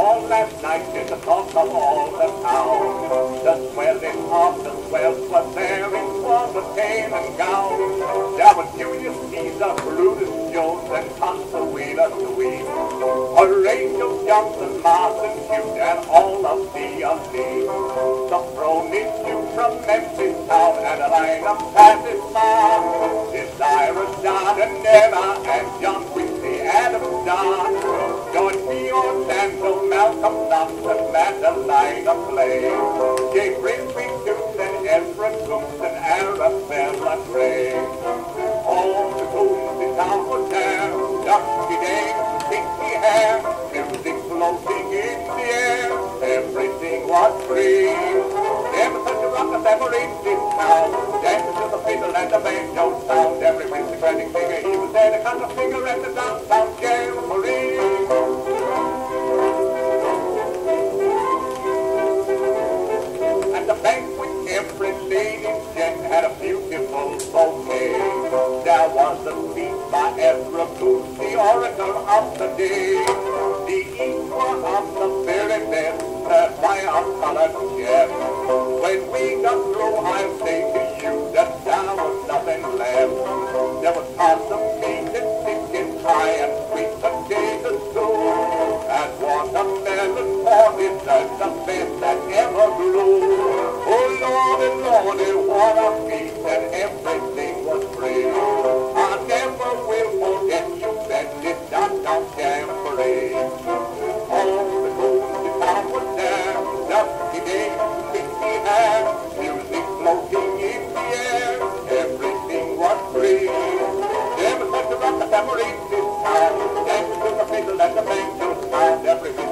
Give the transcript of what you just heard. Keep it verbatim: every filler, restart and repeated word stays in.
ball last night is the talk of all the town. The swelling of the swells was there in swans of cane and gown. There was Julius Caesar, Brutus Jones, and Consuela Sweet, Horatio Johnson, Martin Hughes, and all of the elite. The Brownie Hugh from Memphis town, and a line of Patty's Farm. Cyrus Dodd and Emma and John Quincy Adams Dodd, George B. Orlando, Malcolm Thompson, Madeline of Clay, J. Brinsley Coon and Ezra Coombs and Arabella Gray. All the Coons in town was there, dusky dames, pinky hair, music floating in the air, everything was free. Emerson to rock the memory in town, dancing to the fiddle and the banjo sound. Every aristocratic figure, he was there to cut the finger at the downtown Jamboree. At the banquet, every lady's gent had a beautiful bouquet. There was a speech by Ezra Booth, the orator of the day, the equal of the very best, heard by a colored chef. When we got through, I'll say to you that there was nothing left. There was possum meat and chicken pie and sweet potatoes too, and watermelon for dessert, the best that ever grew. Oh Lordy, Lordy, what a feast, and everything was free. I never will forget you, that this Darktown Jamboree. All the Coons in town was there, dusky days, pinky hair, music floating in the air, everything was free. There was such a rock the tambourine in town, dancing to the fiddle and the banjo sound, everything